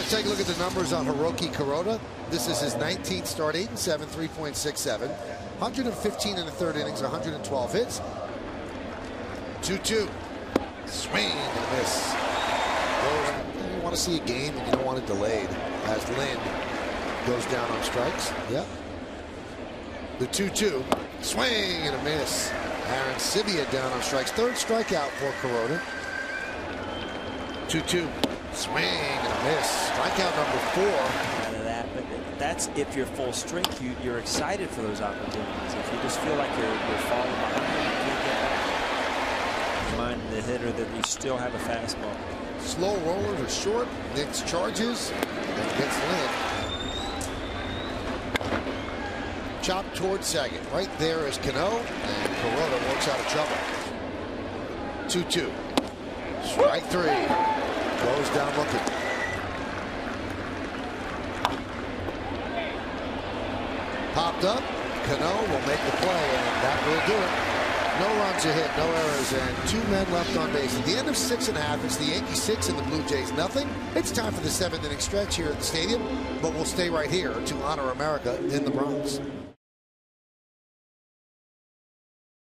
Let's take a look at the numbers on Hiroki Kuroda. This is his 19th start, 8-7, 3.67. 115 in the third innings, 112 hits. 2-2. Swing and a miss. You want to see a game and you don't want it delayed as Lynn goes down on strikes. Yep. The 2-2. Swing and a miss. Aaron Sivia down on strikes. Third strikeout for Kuroda. 2-2. Swing and a miss. Strikeout number 4. Out of that, but that's if you're full strength. You're excited for those opportunities. If you just feel like you're falling behind, you can't get back. Remind the hitter that you still have a fastball. Slow rollers are short. Nix charges and gets Lynn. Chop towards second. Right there is Cano, and Kuroda works out of trouble. 2-2. Strike 3. Goes down looking. Popped up. Cano will make the play, and that will do it. No runs a hit, no errors, and 2 men left on base. At the end of 6.5, it's the Yankees 6 and the Blue Jays nothing. It's time for the 7th inning stretch here at the stadium, but we'll stay right here to honor America in the Bronx.